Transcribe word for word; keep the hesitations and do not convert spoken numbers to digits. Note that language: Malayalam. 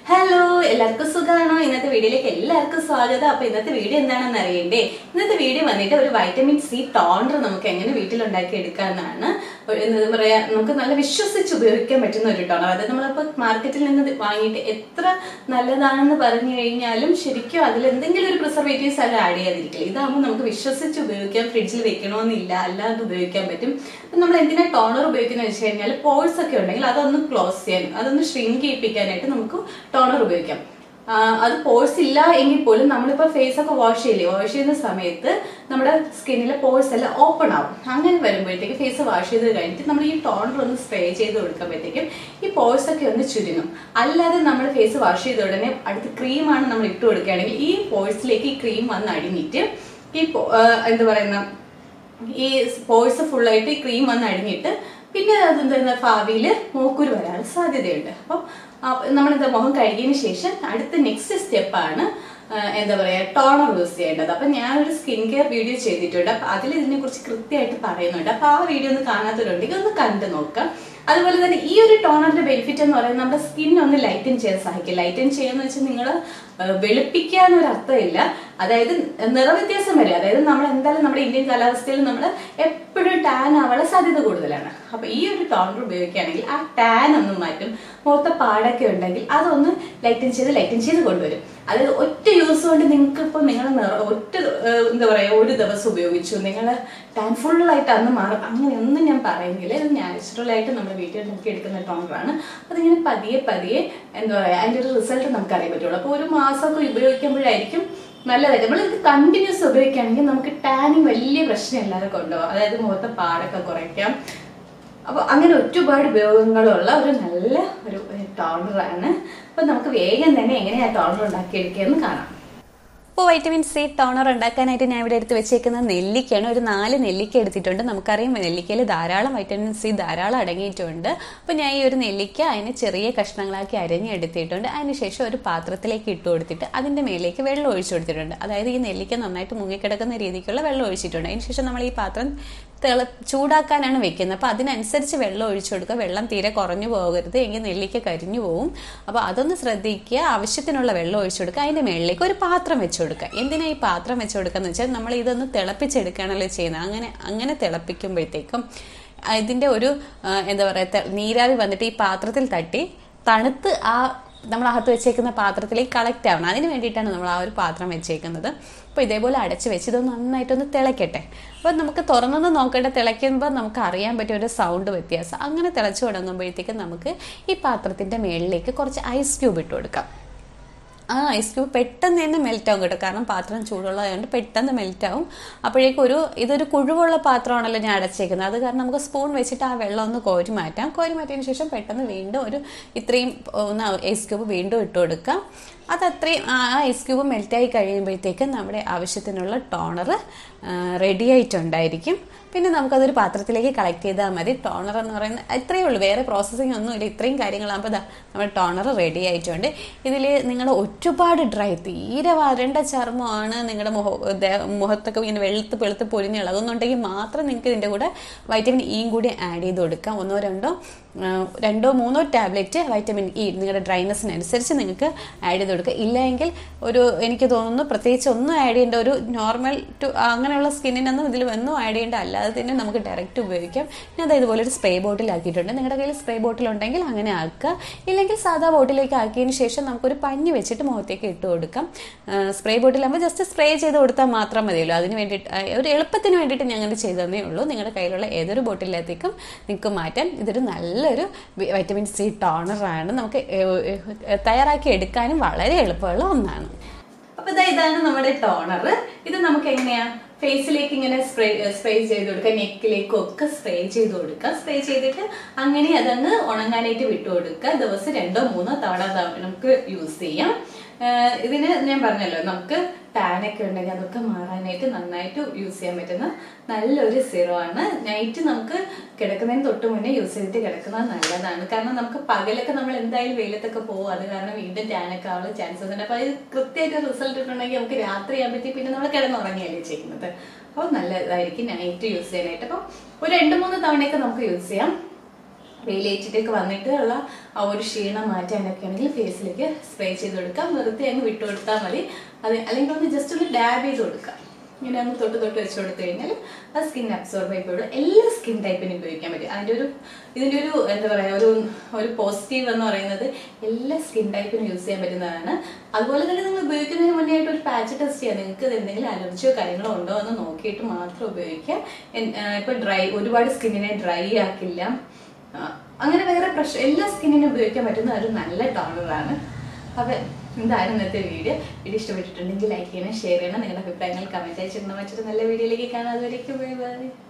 ഹലോ എല്ലാവർക്കും സുഖമാണോ? ഇന്നത്തെ വീഡിയോയിലേക്ക് എല്ലാവർക്കും സ്വാഗതം. അപ്പൊ ഇന്നത്തെ വീഡിയോ എന്താണെന്ന് അറിയണ്ടേ? ഇന്നത്തെ വീഡിയോ വന്നിട്ട് ഒരു വൈറ്റമിൻ സി ടോണർ നമുക്ക് എങ്ങനെ വീട്ടിലുണ്ടാക്കി എടുക്കാന്നാണ്. എന്താ പറയാ, നമുക്ക് നല്ല വിശ്വസിച്ച് ഉപയോഗിക്കാൻ പറ്റുന്ന ഒരു ടോണർ. അതായത് നമ്മളിപ്പോ മാർക്കറ്റിൽ നിന്ന് വാങ്ങിയിട്ട് എത്ര നല്ലതാണെന്ന് പറഞ്ഞു കഴിഞ്ഞാലും ശരിക്കും അതിൽ എന്തെങ്കിലും ഒരു പ്രിസർവേറ്റീവ്സ് അത് ആഡ് ചെയ്യാതിരിക്കില്ല. ഇതാകുമ്പോൾ നമുക്ക് വിശ്വസിച്ച് ഉപയോഗിക്കാം. ഫ്രിഡ്ജിൽ വെക്കണമെന്നില്ല, അല്ലാതെ ഉപയോഗിക്കാൻ പറ്റും. അപ്പൊ നമ്മൾ എന്തിനാ ടോണർ ഉപയോഗിക്കുന്നത് വെച്ച് കഴിഞ്ഞാൽ പോഴ്സ് ഒക്കെ ഉണ്ടെങ്കിൽ അതൊന്ന് ക്ലോസ് ചെയ്യാൻ, അതൊന്ന് ഷ്രിങ്ക് ചെയ്യിപ്പിക്കാനായിട്ട് നമുക്ക് ടോണർ ഉപയോഗിക്കാം. അത് പോഴ്സ് ഇല്ല എങ്കിൽ പോലും നമ്മളിപ്പോ ഫേസ് ഒക്കെ വാഷ് ചെയ്യില്ലേ, വാഷ് ചെയ്യുന്ന സമയത്ത് നമ്മുടെ സ്കിന്നിലെ പോഴ്സ് എല്ലാം ഓപ്പൺ ആവും. അങ്ങനെ വരുമ്പോഴത്തേക്ക് ഫേസ് വാഷ് ചെയ്ത് കഴിഞ്ഞിട്ട് നമ്മൾ ഈ ടോണർ ഒന്ന് സ്പ്രേ ചെയ്ത് കൊടുക്കുമ്പോഴത്തേക്കും ഈ പോഴ്സ് ഒക്കെ ഒന്ന് ചുരുങ്ങും. അല്ലാതെ നമ്മൾ ഫേസ് വാഷ് ചെയ്ത ഉടനെ അടുത്ത് ക്രീമാണ് നമ്മൾ ഇട്ട് കൊടുക്കുകയാണെങ്കിൽ ഈ പോഴ്സിലേക്ക് ഈ ക്രീം വന്ന് അടിഞ്ഞിട്ട് ഈ എന്താ പറയുന്ന ഈ പോഴ്സ് ഫുള്ളായിട്ട് ഈ ക്രീം വന്ന് അടിഞ്ഞിട്ട് പിന്നെ അതെന്താ ഭാവിയിൽ മൂക്കുരു വരാൻ സാധ്യതയുണ്ട്. അപ്പം നമ്മളെന്താ മുഖം കഴുകിയതിന് ശേഷം അടുത്ത നെക്സ്റ്റ് സ്റ്റെപ്പാണ് എന്താ പറയാ ടോണർ യൂസ് ചെയ്യേണ്ടത്. അപ്പൊ ഞാനൊരു സ്കിൻ കെയർ വീഡിയോ ചെയ്തിട്ടുണ്ട്. അപ്പൊ അതിൽ ഇതിനെ കുറിച്ച് കൃത്യമായിട്ട് പറയുന്നുണ്ട്. അപ്പൊ ആ വീഡിയോ ഒന്ന് കാണാത്തവരുണ്ടെങ്കിൽ ഒന്ന് കണ്ടു നോക്കാം. അതുപോലെ തന്നെ ഈ ഒരു ടോണറിന്റെ ബെനിഫിറ്റ് എന്ന് പറയുന്നത് നമ്മുടെ സ്കിൻ ഒന്ന് ലൈറ്റൻ ചെയ്യാൻ സഹായിക്കും. ലൈറ്റൻ ചെയ്യാന്ന് വെച്ചാൽ നിങ്ങൾ വെളുപ്പിക്കാന്നൊരു അർത്ഥമില്ല, അതായത് നിറവ്യത്യാസം വരെ. അതായത് നമ്മൾ എന്തായാലും നമ്മുടെ ഇന്ത്യൻ കാലാവസ്ഥയിൽ നമ്മൾ എപ്പോഴും ടാൻ ആവാനുള്ള സാധ്യത കൂടുതലാണ്. അപ്പൊ ഈ ഒരു ടോണർ ഉപയോഗിക്കുകയാണെങ്കിൽ ആ ടാൻ ഒന്ന് മാറ്റും. മുഖത്തെ പാടൊക്കെ ഉണ്ടെങ്കിൽ അതൊന്ന് ലൈറ്റൻ ചെയ്ത് ലൈറ്റൻ ചെയ്ത് കൊണ്ടുവരും. അതായത് ഒറ്റ യൂസ് കൊണ്ട് നിങ്ങൾക്ക് ഇപ്പൊ നിങ്ങൾ ഒറ്റ എന്താ പറയാ ഒരു ദിവസം ഉപയോഗിച്ചു നിങ്ങൾ ടാൻ ഫുള്ളായിട്ട് അന്ന് മാറും അങ്ങനെയൊന്നും ഞാൻ പറയുന്നില്ല. ഇത് നാച്ചുറൽ ആയിട്ട് നമ്മുടെ വീട്ടിൽ ഉണ്ടാക്കി എടുക്കുന്ന ടോണറാണ്. അതിങ്ങനെ പതിയെ പതിയെ എന്താ പറയാ അതിന്റെ ഒരു റിസൾട്ട് നമുക്ക് അറിയാൻ പറ്റുള്ളൂ. അപ്പൊ ഒരു മാസമൊക്കെ ഉപയോഗിക്കുമ്പോഴായിരിക്കും നല്ലതായിട്ട്. നമ്മൾ ഇത് കണ്ടിന്യൂസ് ഉപയോഗിക്കുകയാണെങ്കിൽ നമുക്ക് ടാനിങ് വലിയ പ്രശ്നം ഇല്ലാതെ കൊണ്ടുപോകാം. അതായത് മുഖത്തെ പാടൊക്കെ കുറയ്ക്കാം. അപ്പൊ അങ്ങനെ ഒരുപാട് ഉപയോഗങ്ങളുള്ള ഒരു നല്ല ഒരു ടോണറാണ്. അപ്പൊ നമുക്ക് വേഗം തന്നെ എങ്ങനെയാ ടോണർ ഉണ്ടാക്കിയെടുക്കുകയെന്ന് കാണാം. ഇപ്പോൾ വൈറ്റമിൻ സി ടോണർ ഉണ്ടാക്കാനായിട്ട് ഞാൻ ഇവിടെ എടുത്ത് വെച്ചേക്കുന്ന നെല്ലിക്കയാണ്. ഒരു നാല് നെല്ലിക്ക എടുത്തിട്ടുണ്ട്. നമുക്കറിയാം നെല്ലിക്കയിൽ ധാരാളം വൈറ്റമിൻ സി ധാരാളം അടങ്ങിയിട്ടുണ്ട്. അപ്പോൾ ഞാൻ ഈ ഒരു നെല്ലിക്ക അതിന് ചെറിയ കഷ്ണങ്ങളാക്കി അരിഞ്ഞെടുത്തിട്ടുണ്ട്. അതിനുശേഷം ഒരു പാത്രത്തിലേക്ക് ഇട്ട് കൊടുത്തിട്ട് അതിൻ്റെ മേലേക്ക് വെള്ളം ഒഴിച്ചു കൊടുത്തിട്ടുണ്ട്. അതായത് ഈ നെല്ലിക്ക നന്നായിട്ട് മുങ്ങിക്കിടക്കുന്ന രീതിക്കുള്ള വെള്ളം ഒഴിച്ചിട്ടുണ്ട്. അതിനുശേഷം നമ്മൾ ഈ പാത്രം തിള ചൂടാക്കാനാണ് വെക്കുന്നത്. അപ്പോൾ അതിനനുസരിച്ച് വെള്ളം ഒഴിച്ചു കൊടുക്കുക. വെള്ളം തീരെ കുറഞ്ഞു പോകരുത്, എങ്കിൽ നെല്ലിക്ക കരിഞ്ഞു പോകും. അപ്പോൾ അതൊന്ന് ശ്രദ്ധിക്കുക. ആവശ്യത്തിനുള്ള വെള്ളം ഒഴിച്ചു കൊടുക്കുക. അതിൻ്റെ മുകളിലേക്ക് ഒരു പാത്രം വെച്ച് കൊടുക്കുക. എന്തിനാ ഈ പാത്രം വെച്ച് കൊടുക്കുക എന്ന് വെച്ചാൽ നമ്മൾ ഇതൊന്ന് തിളപ്പിച്ചെടുക്കുകയാണല്ലോ ചെയ്യുന്നത്. അങ്ങനെ അങ്ങനെ തിളപ്പിക്കുമ്പോഴത്തേക്കും ഇതിൻ്റെ ഒരു എന്താ പറയുക നീരാവി വന്നിട്ട് ഈ പാത്രത്തിൽ തട്ടി തണുത്ത് ആ നമ്മൾ അകത്ത് വെച്ചേക്കുന്ന പാത്രത്തിലേക്ക് കളക്ട് ആവണം. അതിന് വേണ്ടിയിട്ടാണ് നമ്മൾ ആ ഒരു പാത്രം വെച്ചേക്കുന്നത്. അപ്പോൾ ഇതേപോലെ അടച്ച് വെച്ച് ഇതൊന്ന് നന്നായിട്ടൊന്ന് തിളയ്ക്കട്ടെ. അപ്പോൾ നമുക്ക് തുറന്നൊന്ന് നോക്കേണ്ട, തിളയ്ക്കുമ്പോൾ നമുക്ക് അറിയാൻ പറ്റിയ ഒരു സൗണ്ട് വ്യത്യാസം. അങ്ങനെ തിളച്ച് തുടങ്ങുമ്പോഴത്തേക്കും നമുക്ക് ഈ പാത്രത്തിൻ്റെ മുകളിലേക്ക് കുറച്ച് ഐസ് ക്യൂബ് ഇട്ട് കൊടുക്കാം. ആ ഐസ് ക്യൂബ് പെട്ടെന്ന് തന്നെ മെൽറ്റ് ആവും കേട്ടോ, കാരണം പാത്രം ചൂടുള്ളതായതുകൊണ്ട് പെട്ടെന്ന് മെൽറ്റ് ആവും. അപ്പോഴേക്കും ഒരു ഇതൊരു കുഴിവുള്ള പാത്രമാണല്ലോ ഞാൻ അടച്ചേക്കുന്നത്. അത് കാരണം നമുക്ക് സ്പൂൺ വെച്ചിട്ട് ആ വെള്ളം ഒന്ന് കോരി മാറ്റാം. കോരി മാറ്റിയതിന് ശേഷം പെട്ടെന്ന് വീണ്ടും ഒരു ഇത്രയും ഒന്ന് ഐസ് ക്യൂബ് വീണ്ടും ഇട്ട് കൊടുക്കാം. അതത്രയും ആ ഐസ് ക്യൂബ് മെൽറ്റായി കഴിയുമ്പോഴത്തേക്കും നമ്മുടെ ആവശ്യത്തിനുള്ള ടോണർ റെഡി ആയിട്ടുണ്ടായിരിക്കും. പിന്നെ നമുക്കതൊരു പാത്രത്തിലേക്ക് കളക്ട് ചെയ്താൽ മതി. ടോണർ എന്ന് പറയുന്നത് ഇത്രയേ ഉള്ളൂ, വേറെ പ്രോസസ്സിങ് ഒന്നുമില്ല. ഇത്രയും കാര്യങ്ങളാകുമ്പോൾ ഇതാ നമ്മുടെ ടോണർ റെഡി ആയിട്ടുണ്ട്. ഇതിൽ നിങ്ങൾ ഒരുപാട് ഡ്രൈ തീരെ വരണ്ട ചർമ്മമാണ്, നിങ്ങളുടെ മുഖ മുഖത്തൊക്കെ ഇങ്ങനെ വെളുത്ത് വെളുത്ത് പൊരിഞ്ഞ് ഇളകുന്നുണ്ടെങ്കിൽ മാത്രം നിങ്ങൾക്ക് ഇതിൻ്റെ കൂടെ വൈറ്റമിൻ ഇയും കൂടി ആഡ് ചെയ്ത് കൊടുക്കാം. ഒന്നോ രണ്ടോ രണ്ടോ മൂന്നോ ടാബ്ലറ്റ് വൈറ്റമിൻ ഇ നിങ്ങളുടെ ഡ്രൈനെസ്സിനനുസരിച്ച് നിങ്ങൾക്ക് ആഡ് ചെയ്ത് കൊടുക്കുക. ഇല്ലെങ്കിൽ ഒരു എനിക്ക് തോന്നുന്നു പ്രത്യേകിച്ച് ഒന്നും ആഡ് ചെയ്യേണ്ട, ഒരു നോർമൽ ടു അങ്ങനെയുള്ള സ്കിന്നിനൊന്നും ഇതിൽ ഒന്നും ആഡ് ചെയ്യേണ്ട, അല്ലാതെ തന്നെ നമുക്ക് ഡയറക്റ്റ് ഉപയോഗിക്കാം. ഞാൻ അത് ഇതുപോലെ ഒരു സ്പ്രേ ബോട്ടിൽ ആക്കിയിട്ടുണ്ട്. നിങ്ങളുടെ കയ്യിൽ സ്പ്രേ ബോട്ടിൽ ഉണ്ടെങ്കിൽ അങ്ങനെ ആക്കുക. ഇല്ലെങ്കിൽ സാധാ ബോട്ടിലേക്ക് ആക്കിയതിന് ശേഷം നമുക്കൊരു പഞ്ഞി വെച്ചിട്ട് മുഖത്തേക്ക് ഇട്ട് കൊടുക്കാം. സ്പ്രേ ബോട്ടിലാകുമ്പോൾ ജസ്റ്റ് സ്പ്രേ ചെയ്ത് കൊടുത്താൽ മാത്രം മതിയല്ലോ. അതിന് വേണ്ടിയിട്ട് ഒരു എളുപ്പത്തിന് വേണ്ടിയിട്ട് ഞാൻ അങ്ങനെ ചെയ്തതേ ഉള്ളൂ. നിങ്ങളുടെ കയ്യിലുള്ള ഏതൊരു ബോട്ടിലത്തേക്കും നിങ്ങൾക്ക് മാറ്റാൻ. ഇതൊരു നല്ലൊരു വൈറ്റമിൻ സി ടോണറാണ്. നമുക്ക് തയ്യാറാക്കി എടുക്കാനും വളരെ എളുപ്പമുള്ള ഒന്നാണ്. അപ്പൊ ഇതാ ഇതാണ് നമ്മുടെ ടോണർ. ഇത് നമുക്ക് എങ്ങനെയാ ഫേസിലേക്ക് ഇങ്ങനെ സ്പ്രേ സ്പ്രേ ചെയ്ത് കൊടുക്കുക, നെക്കിലേക്കും ഒക്കെ സ്പ്രേ ചെയ്ത് കൊടുക്കുക. സ്പ്രേ ചെയ്തിട്ട് അങ്ങനെ അതങ്ങ് ഉണങ്ങാനായിട്ട് വിട്ടു കൊടുക്കുക. ദിവസം രണ്ടോ മൂന്നോ തവണ നമുക്ക് യൂസ് ചെയ്യാം. ഇതിന് ഞാൻ പറഞ്ഞല്ലോ നമുക്ക് ടാനൊക്കെ ഉണ്ടെങ്കിൽ അതൊക്കെ മാറാനായിട്ട് നന്നായിട്ട് യൂസ് ചെയ്യാൻ പറ്റുന്ന നല്ലൊരു സീറോ ആണ്. നൈറ്റ് നമുക്ക് കിടക്കുന്നതിന് തൊട്ട് മുന്നേ യൂസ് ചെയ്തിട്ട് കിടക്കുന്നത് നല്ലതാണ്. കാരണം നമുക്ക് പകലൊക്കെ നമ്മൾ എന്തായാലും വെയിലത്തൊക്കെ പോകും, അത് കാരണം വീണ്ടും ടാനൊക്കെ ആവാനുള്ള ചാൻസസ് ഉണ്ട്. അപ്പൊ അത് കൃത്യമായിട്ട് റിസൾട്ട് ഇട്ടുണ്ടെങ്കിൽ നമുക്ക് രാത്രി ആകുമ്പോഴത്തേക്ക് പിന്നെ നമ്മൾ കിടന്നുറങ്ങിയല്ലേ ചെയ്യുന്നത്. അപ്പോൾ നല്ലതായിരിക്കും നൈറ്റ് യൂസ് ചെയ്യാനായിട്ട്. അപ്പം ഒരു രണ്ട് മൂന്ന് തവണയൊക്കെ നമുക്ക് യൂസ് ചെയ്യാം. വെയിലേറ്റിട്ടേക്ക് വന്നിട്ടുള്ള ആ ഒരു ക്ഷീണം മാറ്റാനൊക്കെ ആണെങ്കിൽ ഫേസിലേക്ക് സ്പ്രേ ചെയ്ത് കൊടുക്കാം. വെറുതെ അങ്ങ് വിട്ടു കൊടുത്താൽ മതി. അത് അല്ലെങ്കിൽ ഒന്ന് ജസ്റ്റ് ഒന്ന് ഡാബ് ചെയ്ത് കൊടുക്കാം. ഇങ്ങനെ അങ്ങ് തൊട്ട് തൊട്ട് വെച്ച് കൊടുത്തു കഴിഞ്ഞാൽ ആ സ്കിൻ അബ്സോർബ് ആയിപ്പോഴും എല്ലാ സ്കിൻ ടൈപ്പിനും ഉപയോഗിക്കാൻ പറ്റും. അതിൻ്റെ ഒരു ഇതിൻ്റെ ഒരു എന്താ പറയുക ഒരു ഒരു പോസിറ്റീവ് എന്ന് പറയുന്നത് എല്ലാ സ്കിൻ ടൈപ്പിനും യൂസ് ചെയ്യാൻ പറ്റുന്നതാണ്. അതുപോലെ തന്നെ നിങ്ങൾ ഉപയോഗിക്കുന്നതിന് മുന്നേ ആയിട്ട് ഒരു പാച്ച് ടെസ്റ്റ് ചെയ്യാം. നിങ്ങൾക്ക് എന്തെങ്കിലും അലർജിയോ കാര്യങ്ങളോ ഉണ്ടോ എന്ന് നോക്കിയിട്ട് മാത്രം ഉപയോഗിക്കാം. ഇപ്പൊ ഡ്രൈ ഒരുപാട് സ്കിന്നിനെ ഡ്രൈ ആക്കില്ല. അങ്ങനെ വേറെ പ്രശ്നം എല്ലാ സ്കിന്നിനും ഉപയോഗിക്കാൻ പറ്റുന്ന ഒരു നല്ല ടോണറാണ്. അപ്പൊ എന്തായാലും ഇന്നത്തെ വീഡിയോ വീഡിയോ ഇഷ്ടപ്പെട്ടിട്ടുണ്ടെങ്കിൽ ലൈക്ക് ചെയ്യണം, ഷെയർ ചെയ്യണം. നിങ്ങളുടെ അഭിപ്രായങ്ങൾ കമന്റ് അയച്ചിട്ടുണ്ടോ? മറ്റൊരു നല്ല വീഡിയോയിലേക്ക് കാണാതെ ബൈ ബൈ.